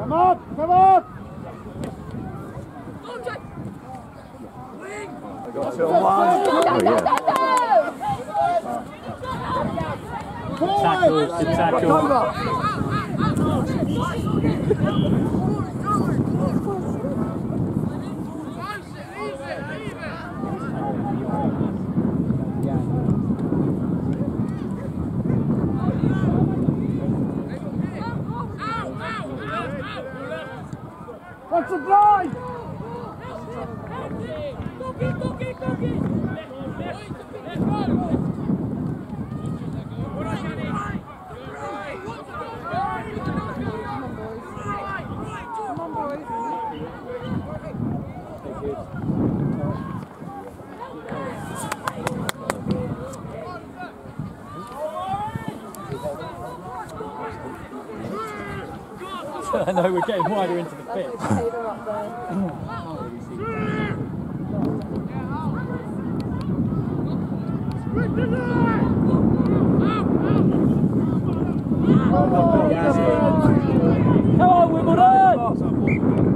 Come on, come on! I got it on one. Oh, yeah. Tackle, good tackle. What's the blind? I know we're getting wider into the pitch. Come on, Wimbledon!